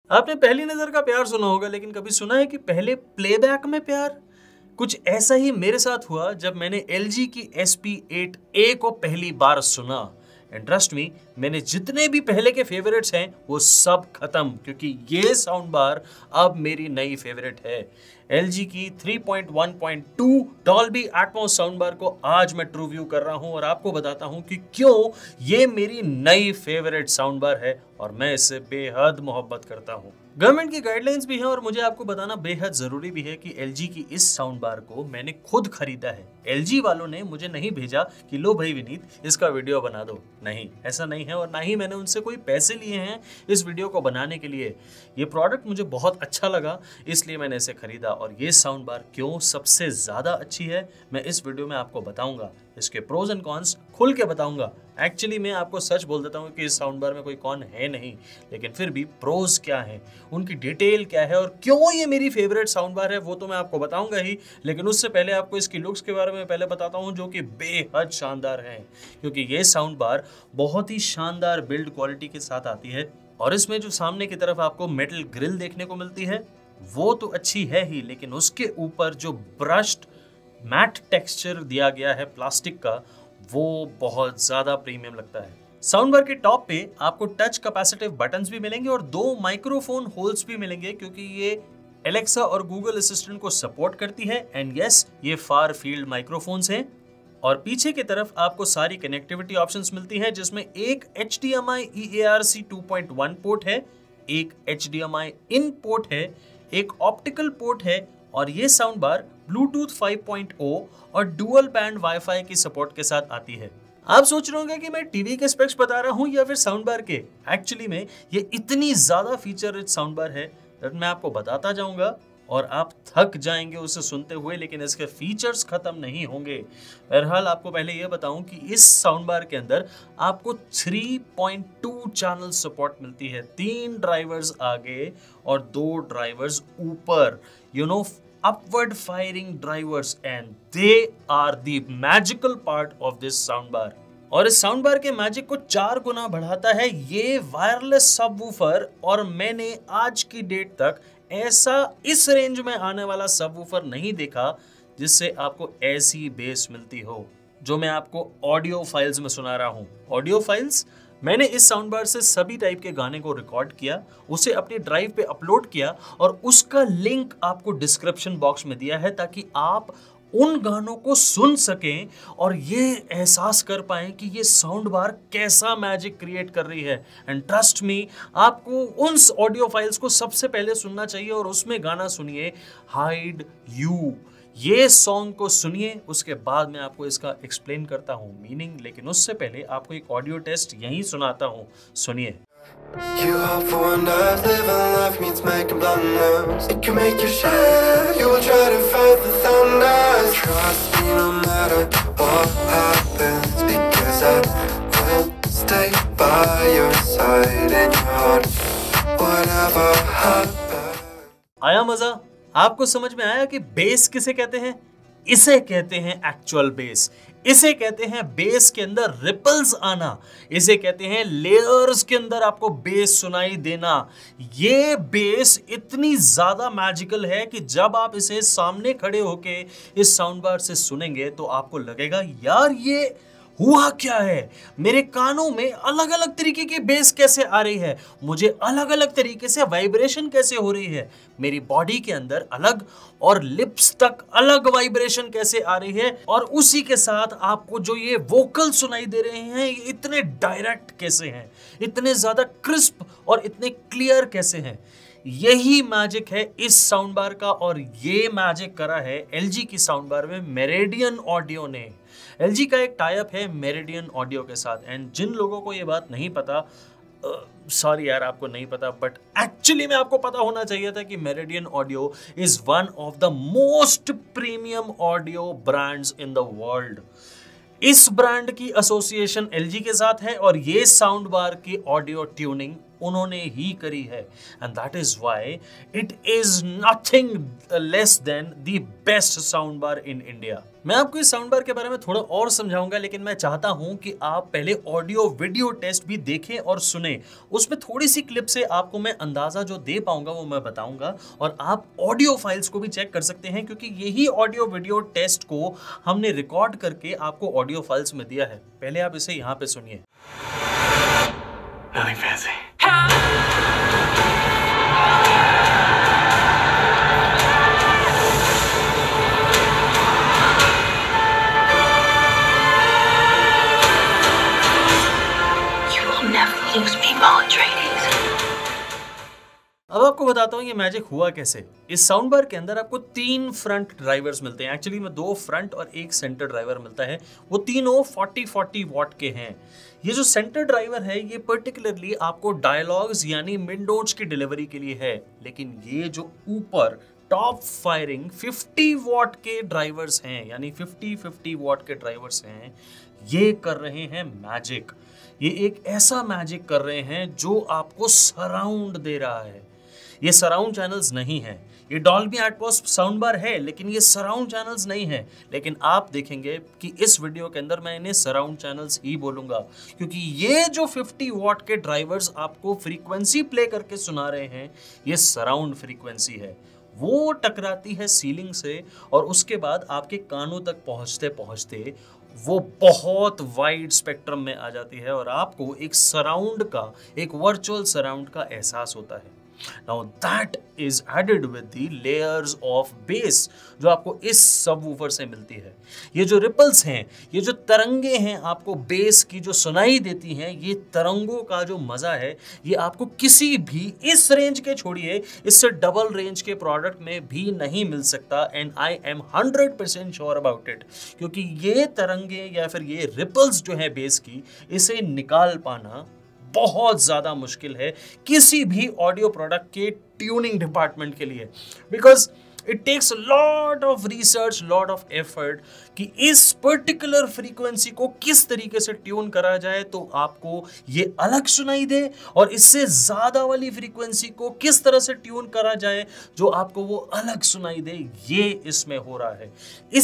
आपने पहली नजर का प्यार सुना होगा, लेकिन कभी सुना है कि पहले प्लेबैक में प्यार? कुछ ऐसा ही मेरे साथ हुआ जब मैंने LG की SP8A को पहली बार सुना। एंड ट्रस्ट मी, मैंने जितने भी पहले के फेवरेट्स हैं वो सब खत्म, क्योंकि ये साउंड बार अब मेरी नई फेवरेट है। LG की 3.1.2 डॉल्बी एटमॉस साउंड बार को आज मैं ट्रू व्यू कर रहा हूं और आपको बताता हूं कि क्यों ये मेरी नई फेवरेट साउंड बार है और मैं इससे बेहद मोहब्बत करता हूं। गवर्नमेंट की गाइडलाइंस भी है और मुझे आपको बताना बेहद जरूरी भी है कि LG की इस साउंड बार को मैंने खुद खरीदा है। LG वालों ने मुझे नहीं भेजा कि लो भाई विनीत इसका वीडियो बना दो, नहीं, ऐसा नहीं है। और ना ही मैंने उनसे कोई पैसे लिए हैं इस वीडियो को बनाने के लिए। ये प्रोडक्ट मुझे बहुत अच्छा लगा, इसलिए मैंने इसे खरीदा। और ये साउंड बार क्यों सबसे ज्यादा अच्छी है मैं इस वीडियो में आपको बताऊंगा। इसके प्रोज एंड कॉन्स खुल के बताऊंगा। एक्चुअली मैं आपको सच बोल देता हूं कि इस साउंड बार में कोई कॉन है नहीं, लेकिन फिर भी प्रोज क्या है, उनकी डिटेल क्या है और क्यों ये मेरी फेवरेट साउंड बार है वो तो मैं आपको बताऊंगा ही। लेकिन उससे पहले आपको इसकी लुक्स के बारे में पहले बताता हूं, जो कि बेहद शानदार है। क्योंकि ये साउंड बार बहुत ही शानदार बिल्ड क्वालिटी के साथ आती है और इसमें जो सामने की तरफ आपको मेटल ग्रिल देखने को मिलती है वो तो अच्छी है ही, लेकिन उसके ऊपर जो ब्रश्ड मैट टेक्सचर दिया गया है प्लास्टिक का, वो बहुत ज्यादा प्रीमियम लगता है। साउंड बार के टॉप पे आपको टच कैपेसिटिव बटन्स भी मिलेंगे और 2 माइक्रोफोन होल्स भी मिलेंगे, क्योंकि ये एलेक्सा और गूगल असिस्टेंट को सपोर्ट करती है। एंड यस, ये फार फील्ड माइक्रोफोन्स हैं। और पीछे की तरफ आपको सारी कनेक्टिविटी ऑप्शंस मिलती हैं, जिसमें एक HDMI eARC 2.1 पोर्ट है, एक HDMI इन पोर्ट है, एक ऑप्टिकल पोर्ट है और ये साउंड बार ब्लूटूथ 5.0 और डुअल बैंड वाईफाई की सपोर्ट के साथ आती है। आप सोच रहे होंगे कि मैं टीवी के स्पेक्स बता रहा हूं या फिर साउंड बार के। एक्चुअली में ये इतनी ज्यादा फीचर रिच साउंड बार है दैट मैं आपको बताता जाऊंगा और आप थक जाएंगे उसे सुनते हुए, लेकिन इसके फीचर्स खत्म नहीं होंगे। बहरहाल आपको पहले यह बताऊं कि इस साउंड बार के अंदर आपको 3.2 चैनल सपोर्ट मिलती है, 3 ड्राइवर्स आगे और 2 ड्राइवर्स ऊपर, upward firing drivers, and they are the magical part of this soundbar। और इस साउंड बार के मैजिक को 4 गुना बढ़ाता है ये वायरलेस सबवूफर। और मैंने आज की डेट तक ऐसा इस रेंज में आने वाला सबवूफर नहीं देखा जिससे आपको ऐसी बेस मिलती हो, जो मैं आपको ऑडियो फाइल्स में सुना रहा हूं। ऑडियो फाइल्स, मैंने इस साउंड बार से सभी टाइप के गाने को रिकॉर्ड किया, उसे अपनी ड्राइव पे अपलोड किया और उसका लिंक आपको डिस्क्रिप्शन बॉक्स में दिया है, ताकि आप उन गानों को सुन सकें और ये एहसास कर पाएं कि ये साउंड बार कैसा मैजिक क्रिएट कर रही है। एंड ट्रस्ट मी, आपको उन ऑडियो फाइल्स को सबसे पहले सुनना चाहिए और उसमें गाना सुनिए हाइड यू। ये सॉन्ग को सुनिए, उसके बाद मैं आपको इसका एक्सप्लेन करता हूँ मीनिंग, लेकिन उससे पहले आपको एक ऑडियो टेस्ट यहीं सुनाता हूँ, सुनिए। You hope for wonders, living life means making blunders. It can make you shatter, you will try to fight the thunder. Trust me no matter what happens, because I will stay by your side in your heart, whatever happens. आया मजा? आपको समझ में आया कि base किसे कहते हैं? इसे कहते हैं एक्चुअल बेस। इसे कहते हैं बेस के अंदर रिपल्स आना। इसे कहते हैं लेयर्स के अंदर आपको बेस सुनाई देना। ये बेस इतनी ज्यादा मैजिकल है कि जब आप इसे सामने खड़े होके इस साउंड बार से सुनेंगे तो आपको लगेगा यार ये हुआ क्या है, मेरे कानों में अलग अलग तरीके की बेस कैसे आ रही है, मुझे अलग अलग तरीके से वाइब्रेशन कैसे हो रही है, मेरी बॉडी के अंदर अलग और लिप्स तक अलग वाइब्रेशन कैसे आ रही है, और उसी के साथ आपको जो ये वोकल सुनाई दे रहे हैं ये इतने डायरेक्ट कैसे हैं, इतने ज्यादा क्रिस्प और इतने क्लियर कैसे हैं। यही मैजिक है इस साउंड बार का और ये मैजिक करा है LG की साउंड बार में मेरिडियन ऑडियो ने। LG का एक टाई अप है मेरिडियन ऑडियो के साथ। एंड जिन लोगों को ये बात नहीं पता, सॉरी यार आपको नहीं पता, बट एक्चुअली में आपको पता होना चाहिए था कि Meridian audio is one of the most premium audio brands in the world. इस ब्रांड की एसोसिएशन LG के साथ है और ये साउंड बार की ऑडियो ट्यूनिंग उन्होंने ही करी है, and that is why it is nothing less than the best sound bar in India. मैं आपको इस साउंड बार के बारे में थोड़ा और समझाऊंगा, लेकिन मैं चाहता हूं कि आप पहले ऑडियो वीडियो टेस्ट भी देखें और सुने। उसमें थोड़ी सी क्लिप से आपको मैं अंदाजा जो दे पाऊंगा वो मैं बताऊंगा, और आप ऑडियो फाइल्स को भी चेक कर सकते हैं, क्योंकि यही ऑडियो वीडियो टेस्ट को हमने रिकॉर्ड करके आपको ऑडियो फाइल्स में दिया है। पहले आप इसे यहां पे सुनिए। Nothing fancy. अब आपको बताता हूं ये मैजिक हुआ कैसे। इस साउंड बार के अंदर आपको 3 फ्रंट ड्राइवर्स मिलते हैं, एक्चुअली में 2 फ्रंट और 1 सेंटर ड्राइवर मिलता है। वो तीनों 40-40 वॉट के हैं। ये जो सेंटर ड्राइवर है ये पर्टिकुलरली आपको डायलॉग्स यानी मिड नोट्स की डिलीवरी के लिए है, लेकिन ये जो ऊपर टॉप फायरिंग 50 वॉट के ड्राइवर्स हैं, यानी 50-50 वॉट के ड्राइवर्स हैं, ये कर रहे हैं मैजिक। ये एक ऐसा मैजिक कर रहे हैं जो आपको सराउंड दे रहा है। ये सराउंड चैनल्स नहीं है, ये डॉल्बी एटमॉस साउंड बार है, लेकिन ये सराउंड चैनल्स नहीं है। लेकिन आप देखेंगे कि इस वीडियो के अंदर मैं इन्हें सराउंड चैनल्स ही बोलूंगा, क्योंकि ये जो 50 वॉट के ड्राइवर्स आपको फ्रीक्वेंसी प्ले करके सुना रहे हैं, ये सराउंड फ्रीक्वेंसी है। वो टकराती है सीलिंग से और उसके बाद आपके कानों तक पहुंचते पहुंचते वो बहुत वाइड स्पेक्ट्रम में आ जाती है और आपको एक सराउंड का, एक वर्चुअल सराउंड का एहसास होता है। Now that is added with the layers of bass जो आपको इस सबवूफर से मिलती है। ये जो रिपल्स हैं, ये जो तरंगे हैं आपको बेस की जो सुनाई देती हैं, ये तरंगों का जो मजा है ये आपको किसी भी, इस रेंज के छोड़िए, इससे डबल रेंज के प्रोडक्ट में भी नहीं मिल सकता। And I am 100% sure about it, क्योंकि ये तरंगे या फिर ये रिपल्स जो है बेस की, इसे निकाल पाना बहुत ज्यादा मुश्किल है किसी भी ऑडियो प्रोडक्ट के ट्यूनिंग डिपार्टमेंट के लिए, because it takes lot of research, lot of effort कि इस पर्टिकुलर फ्रीक्वेंसी को किस तरीके से ट्यून करा जाए तो आपको ये अलग सुनाई दे, और इससे ज्यादा वाली फ्रीक्वेंसी को किस तरह से ट्यून करा जाए जो आपको वो अलग सुनाई दे। ये इसमें हो रहा है।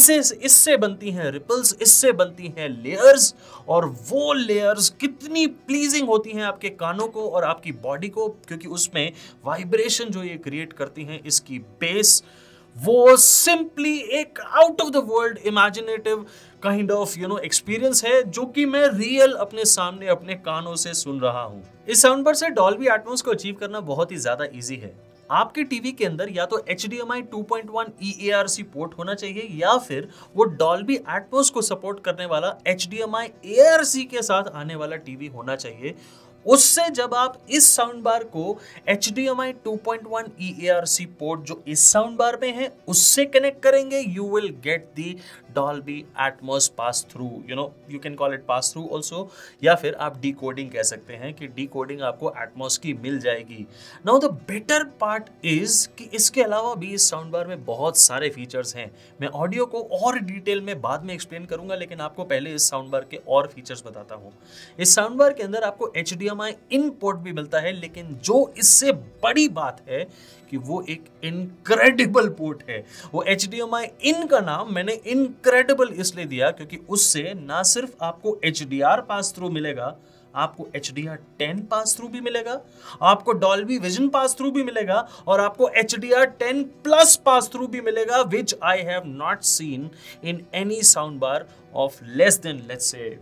इससे बनती हैं रिपल्स, इससे बनती हैं लेयर्स, और वो लेयर्स कितनी प्लीजिंग होती हैं आपके कानों को और आपकी बॉडी को, क्योंकि उसमें वाइब्रेशन जो ये क्रिएट करती हैं, इसकी बेस, वो सिंपली एक out of the world imaginative kind of experience है, जो कि मैं रियल अपने सामने अपने कानों से सुन रहा हूं। इस साउंड बार से डॉल्बी एटमॉस को अचीव करना बहुत ही ज्यादा इजी है। आपके टीवी के अंदर या तो HDMI 2.1 EARC पोर्ट होना चाहिए, या फिर वो डॉल्बी एटमॉस को सपोर्ट करने वाला HDMI ARC के साथ आने वाला टीवी होना चाहिए। उससे जब आप इस साउंड बार को HDMI 2.1 EARC पोर्ट जो इस साउंड बार में है उससे कनेक्ट करेंगे, you will get the Dolby Atmos pass through, you can call it pass through also, या फिर आप डिकोडिंग कह सकते हैं कि डिकोडिंग आपको Atmos की मिल जाएगी। Now the better part is कि इसके अलावा भी इस साउंड बार में बहुत सारे फीचर्स हैं। मैं ऑडियो को और डिटेल में बाद में एक्सप्लेन करूंगा, लेकिन आपको पहले इस साउंड बार के और फीचर्स बताता हूं। इस साउंड बार के अंदर आपको HDMI इन पोर्ट भी मिलता है, लेकिन जो इससे बड़ी बात है कि वो एक इनक्रेडिबल पोर्ट है। वो HDMI इन का नाम मैंने इनक्रेडिबल इसलिए दिया क्योंकि उससे ना सिर्फ आपको HDR पास थ्रू मिलेगा, आपको HDR10 पास थ्रू भी मिलेगा, आपको डॉल्बी विजन पास थ्रू भी मिलेगा, और आपको HDR10 प्लस पास थ्रू भी मिलेगा, which I have not seen in any sound bar of less than let's say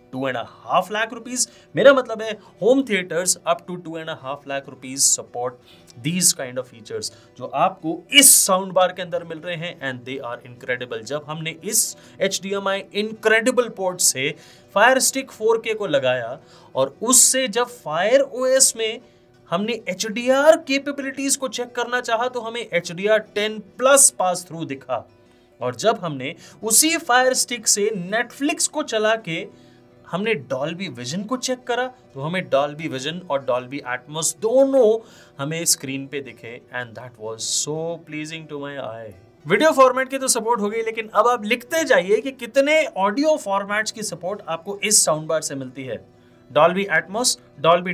2.5 lakh rupees. मेरा मतलब है home theatres up to 2.5 lakh rupees support these kind of features जो आपको इस साउंड बार के अंदर मिल रहे हैं, एंड दे आर इनक्रेडिबल। जब हमने इस HDMI इनक्रेडिबल पोर्ट से फायर स्टिक 4K को लगाया और उससे जब फायर OS में हमने HDR कैपेबिलिटीज को चेक करना चाहा तो हमें HDR10 प्लस पास थ्रू दिखा, और जब हमने उसी फायर स्टिक से नेटफ्लिक्स को चला के हमने डॉल्बी विजन को चेक करा तो हमें डॉल्बी विजन और डॉल्बी एटमॉस दोनों हमें स्क्रीन पे दिखे, and that was so pleasing to my eye. Video format की तो सपोर्ट हो गई, लेकिन अब आप लिखते जाइए कि कितने ऑडियो फॉर्मेट्स की सपोर्ट आपको इस साउंड बार से मिलती है। Dolby Atmos, Dolby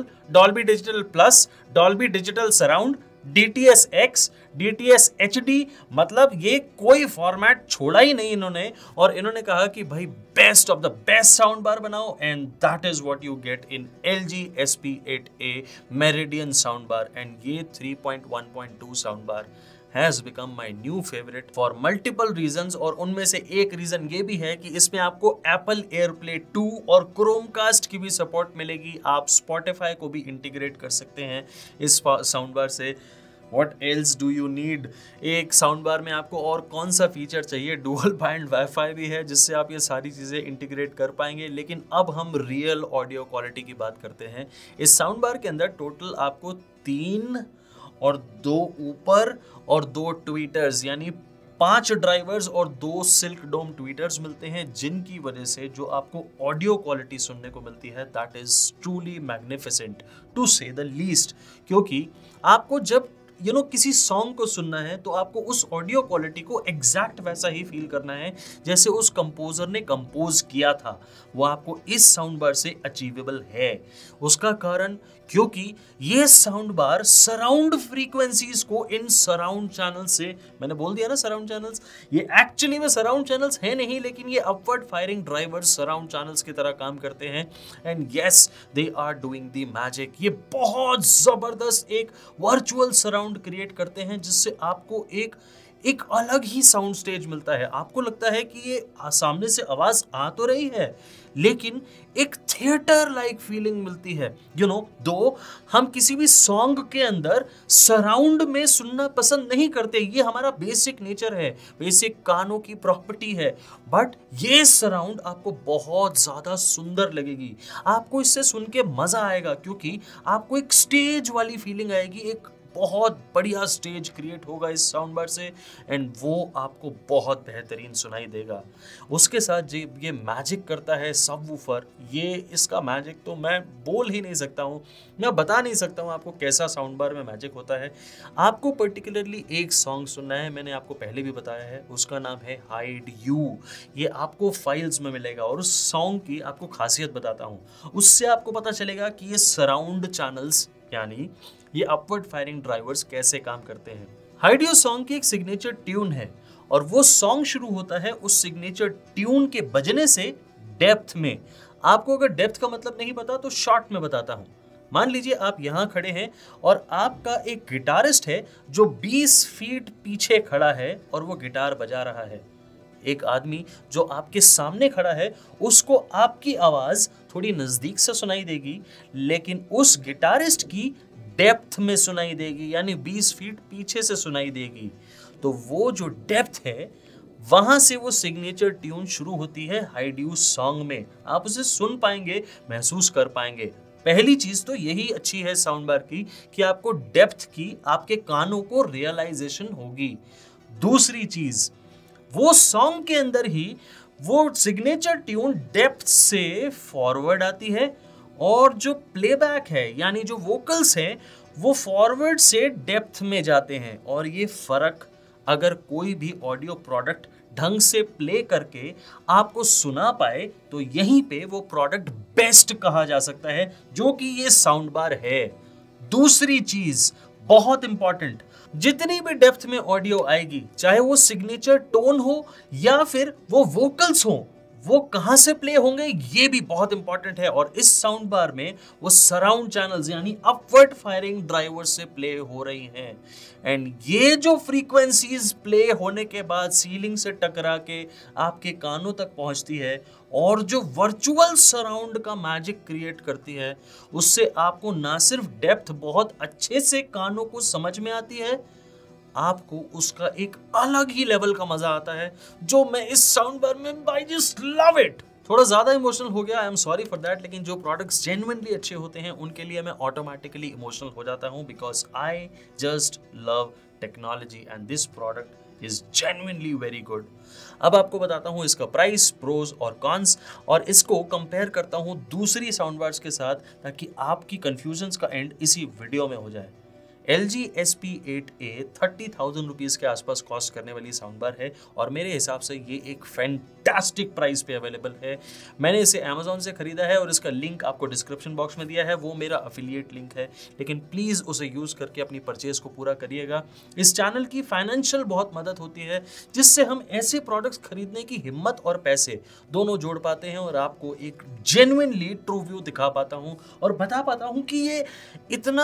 digital plus, Dolby digital surround, DTS X, DTS HD, मतलब ये कोई फॉर्मेट छोड़ा ही नहीं इन्होंने, और इन्होंने कहा कि भाई best of the best sound bar बनाओ, and that is what you get in LG SP8A Meridian sound bar. And ये 3.1.2 sound bar has become my new favorite for multiple reasons, और उनमें से एक रीजन ये भी है कि इसमें आपको Apple AirPlay 2 और Chromecast की भी सपोर्ट मिलेगी। आप Spotify को भी इंटीग्रेट कर सकते हैं इस साउंड बार से। What else do you need? एक साउंड बार में आपको और कौन सा फीचर चाहिए? डुअल बैंड वाईफाई भी है जिससे आप ये सारी चीज़ें इंटीग्रेट कर पाएंगे। लेकिन अब हम रियल ऑडियो क्वालिटी की बात करते हैं। इस साउंड बार के अंदर टोटल आपको 3 और 2 ऊपर और 2 ट्वीटर्स, यानी 5 ड्राइवर्स और 2 सिल्क डोम ट्वीटर्स मिलते हैं, जिनकी वजह से जो आपको ऑडियो क्वालिटी सुनने को मिलती है that is truly magnificent to say the least. क्योंकि आपको जब किसी सॉन्ग को सुनना है तो आपको उस ऑडियो क्वालिटी को एग्जैक्ट वैसा ही फील करना है जैसे उस कंपोजर ने कंपोज किया था। वो आपको इस साउंड बार से अचीवेबल है। उसका कारण क्योंकि ये साउंड बार सराउंड फ्रीक्वेंसीज को इन सराउंड चैनल से, मैंने बोल दिया ना सराउंड चैनल्स, ये एक्चुअली में सराउंड चैनल्स है नहीं, लेकिन ये upward firing drivers surround channels की तरह काम करते हैं। And yes, they are doing the magic. ये बहुत जबरदस्त एक वर्चुअल सराउंड क्रिएट करते हैं जिससे आपको एक अलग ही साउंड स्टेज मिलता है। आपको लगता है कि ये सामने से आवाज आ तो रही है, लेकिन एक थिएटर लाइक फीलिंग मिलती है। दो हम किसी भी सॉन्ग के अंदर सराउंड में सुनना पसंद नहीं करते, ये हमारा बेसिक नेचर है, बेसिक कानों की प्रॉपर्टी है, बट ये सराउंड आपको बहुत ज्यादा सुंदर लगेगी। आपको इससे सुन के मजा आएगा क्योंकि आपको एक स्टेज वाली फीलिंग आएगी, एक बहुत बढ़िया स्टेज क्रिएट होगा इस साउंड बार से, एंड वो आपको बहुत बेहतरीन सुनाई देगा। उसके साथ ये मैजिक करता है सबवूफर, ये इसका मैजिक तो मैं बोल ही नहीं सकता हूँ, मैं बता नहीं सकता हूँ आपको कैसा साउंड बार में मैजिक होता है। आपको पर्टिकुलरली एक सॉन्ग सुनना है, मैंने आपको पहले भी बताया है, उसका नाम है हाइड यू। ये आपको फाइल्स में मिलेगा और उस सॉन्ग की आपको खासियत बताता हूँ, उससे आपको पता चलेगा कि ये सराउंड चैनल्स यानी ये अपवर्ड फायरिंग ड्राइवर्स कैसे काम करते हैं। हाइड यू सॉन्ग की एक सिग्नेचर ट्यून है और वो सॉन्ग शुरू होता है उस सिग्नेचर ट्यून के बजने से डेप्थ में। आपको अगर डेप्थ का मतलब नहीं पता तो शॉर्ट में बताता हूं। मान लीजिए आप यहां खड़े हैं और आपका एक गिटारिस्ट है जो 20 फीट पीछे खड़ा है और वो गिटार बजा रहा है। एक आदमी जो आपके सामने खड़ा है उसको आपकी आवाज थोड़ी नजदीक से सुनाई देगी, लेकिन उस गिटारिस्ट की डेप्थ में सुनाई देगी, यानी 20 फीट पीछे से सुनाई देगी। तो वो जो डेप्थ है वहां से वो सिग्नेचर ट्यून शुरू होती है हाइड यू सॉन्ग में। आप उसे सुन पाएंगे, महसूस कर पाएंगे। पहली चीज तो यही अच्छी है साउंड बार की कि आपको डेप्थ की आपके कानों को रियलाइजेशन होगी। दूसरी चीज, वो सॉन्ग के अंदर ही वो सिग्नेचर ट्यून डेप्थ से फॉरवर्ड आती है और जो प्लेबैक है यानी जो वोकल्स हैं वो फॉरवर्ड से डेप्थ में जाते हैं। और ये फर्क अगर कोई भी ऑडियो प्रोडक्ट ढंग से प्ले करके आपको सुना पाए तो यहीं पे वो प्रोडक्ट बेस्ट कहा जा सकता है, जो कि ये साउंड बार है। दूसरी चीज बहुत इंपॉर्टेंट, जितनी भी डेप्थ में ऑडियो आएगी, चाहे वो सिग्नेचर टोन हो या फिर वो वोकल्स हो, वो कहां से प्ले होंगे ये भी बहुत इंपॉर्टेंट है। और इस साउंड बार में वो सराउंड चैनल्स यानी अपवर्ड फायरिंग ड्राइवर से प्ले हो रही हैं। एंड ये जो फ्रीक्वेंसीज प्ले होने के बाद सीलिंग से टकरा के आपके कानों तक पहुंचती है और जो वर्चुअल सराउंड का मैजिक क्रिएट करती है, उससे आपको ना सिर्फ डेप्थ बहुत अच्छे से कानों को समझ में आती है, आपको उसका एक अलग ही लेवल का मजा आता है, जो मैं इस साउंड बार में आई जस्ट लव इट। थोड़ा ज्यादा इमोशनल हो गया, I am sorry for that, लेकिन जो प्रोडक्ट्स जेन्युइनली अच्छे होते हैं उनके लिए मैं ऑटोमेटिकली इमोशनल हो जाता हूं, because I just love technology and this product is genuinely very good. अब आपको बताता हूं इसका प्राइस, प्रोज और कॉन्स, और इसको कंपेयर करता हूं दूसरी साउंड बार्स के साथ ताकि आपकी कंफ्यूजन्स का एंड इसी वीडियो में हो जाए। LG SP8A 30,000 रुपीज़ के आसपास कॉस्ट करने वाली साउंड बार है और मेरे हिसाब से ये एक फैंटास्टिक प्राइस पे अवेलेबल है। मैंने इसे अमेजोन से खरीदा है और इसका लिंक आपको डिस्क्रिप्शन बॉक्स में दिया है, वो मेरा अफिलिएट लिंक है, लेकिन प्लीज़ उसे यूज़ करके अपनी परचेज को पूरा करिएगा। इस चैनल की फाइनेंशियल बहुत मदद होती है जिससे हम ऐसे प्रोडक्ट्स खरीदने की हिम्मत और पैसे दोनों जोड़ पाते हैं और आपको एक जेन्युइनली ट्रू व्यू दिखा पाता हूँ और बता पाता हूँ कि ये इतना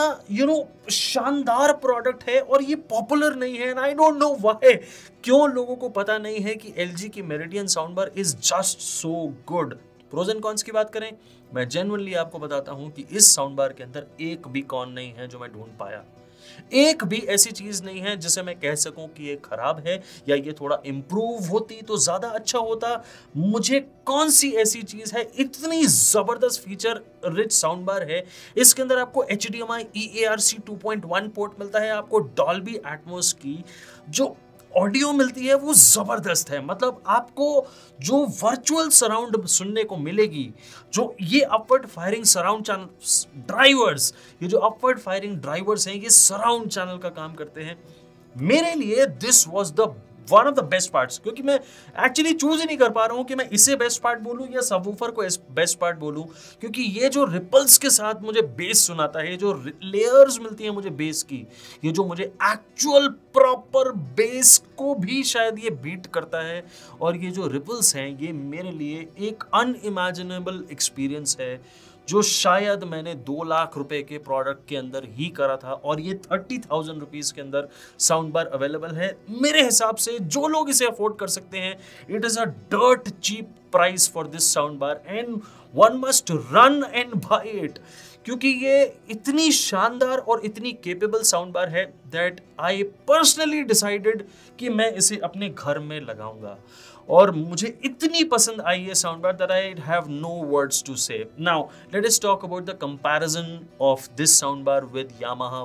शानदार प्रोडक्ट है और ये पॉपुलर नहीं है। And I don't know why, क्यों लोगों को पता नहीं है कि LG की Meridian sound bar is just so good. Pros and cons की बात करें, मैं जेन्युइनली आपको बताता हूं कि इस साउंड बार के अंदर एक भी कॉन नहीं है जो मैं ढूंढ पाया। एक भी ऐसी चीज नहीं है जिसे मैं कह सकूं कि ये खराब है या ये थोड़ा इंप्रूव होती तो ज्यादा अच्छा होता। मुझे कौन सी ऐसी चीज है, इतनी जबरदस्त फीचर रिच साउंड बार है। इसके अंदर आपको HDMI EARC 2.1 पोर्ट मिलता है, आपको डॉल्बी एटमॉस की जो ऑडियो मिलती है वो जबरदस्त है। मतलब आपको जो वर्चुअल सराउंड सुनने को मिलेगी, जो ये upward firing surround channel drivers, ये जो अपवर्ड फायरिंग ड्राइवर्स हैं ये सराउंड चैनल का काम करते हैं। मेरे लिए this was the one of the best parts, क्योंकि मैं एक्चुअली चूज ही नहीं कर पा रहा हूं कि मैं इसे बेस्ट पार्ट बोलूं या सबवूफर को बेस्ट पार्ट बोलूं, क्योंकि ये जो रिपल्स के साथ मुझे बेस सुनाता है, जो लेयर्स मिलती हैं मुझे बेस की, ये जो मुझे एक्चुअल प्रॉपर बेस को भी शायद ये बीट करता है, और ये जो रिपल्स हैं ये मेरे लिए एक अनइमेजिनेबल एक्सपीरियंस है जो शायद मैंने 2 लाख रुपए के प्रोडक्ट के अंदर ही करा था, और ये 30,000 रुपीज के अंदर साउंड बार अवेलेबल है। मेरे हिसाब से जो लोग इसे अफोर्ड कर सकते हैं, it is a dirt cheap price for this sound bar and one must run and buy it, क्योंकि ये इतनी शानदार और इतनी केपेबल साउंड बार है दैट आई पर्सनली डिसाइडेड कि मैं इसे अपने घर में लगाऊंगा, और मुझे इतनी पसंद आई है sound bar that I have no words to say. Now let us talk about the comparison of this sound bar with Yamaha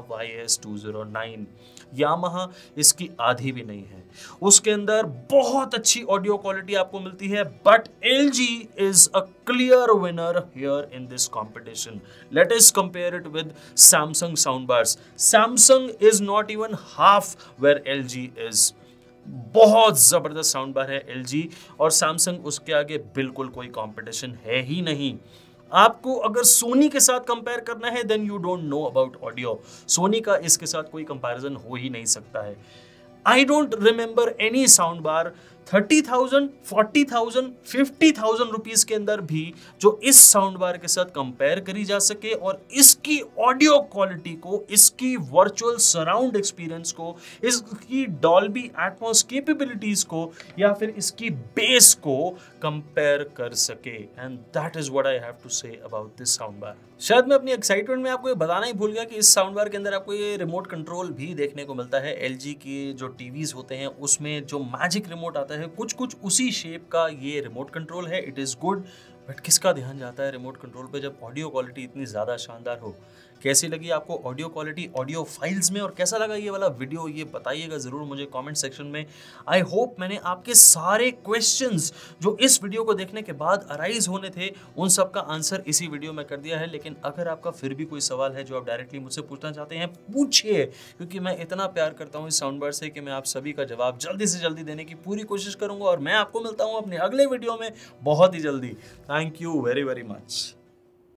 YS209। Yamaha इसकी आधी भी नहीं है, उसके अंदर बहुत अच्छी ऑडियो क्वालिटी आपको मिलती है, but LG is a clear winner here in this competition. Let us compare it with Samsung sound bars. Samsung is not even half where LG is. बहुत जबरदस्त साउंड बार है LG, और Samsung उसके आगे बिल्कुल कोई कंपटीशन है ही नहीं। आपको अगर सोनी के साथ कंपेयर करना है then you don't know about audio. Sony का इसके साथ कोई कंपैरिजन हो ही नहीं सकता है। I don't remember any sound bar 30,000, 40,000, 50,000 rupees के अंदर भी जो इस साउंड बार के साथ कंपेयर करी जा सके, और इसकी ऑडियो क्वालिटी को, इसकी वर्चुअल सराउंड एक्सपीरियंस को, इसकी डॉल्बी एटमॉस कैपेबिलिटीज को, या फिर इसकी बेस को कंपेयर कर सके। And that is what I have to say about this sound bar. शायद मैं अपनी एक्साइटमेंट में आपको ये बताना ही भूल गया कि इस साउंड बार के अंदर आपको ये रिमोट कंट्रोल भी देखने को मिलता है। LG की जो टीवीज होते हैं उसमें जो मैजिक रिमोट आता है, कुछ कुछ उसी शेप का ये रिमोट कंट्रोल है। इट इज़ गुड, बट किसका ध्यान जाता है रिमोट कंट्रोल पे जब ऑडियो क्वालिटी इतनी ज़्यादा शानदार हो। कैसी लगी आपको ऑडियो क्वालिटी ऑडियो फाइल्स में, और कैसा लगा ये वाला वीडियो, ये बताइएगा ज़रूर मुझे कमेंट सेक्शन में। आई होप मैंने आपके सारे क्वेश्चंस जो इस वीडियो को देखने के बाद अराइज होने थे उन सब का आंसर इसी वीडियो में कर दिया है। लेकिन अगर आपका फिर भी कोई सवाल है जो आप डायरेक्टली मुझसे पूछना चाहते हैं, पूछिए, क्योंकि मैं इतना प्यार करता हूँ इस साउंड बार से कि मैं आप सभी का जवाब जल्दी से जल्दी देने की पूरी कोशिश करूँगा। और मैं आपको मिलता हूँ अपने अगले वीडियो में बहुत ही जल्दी। Thank you very very much.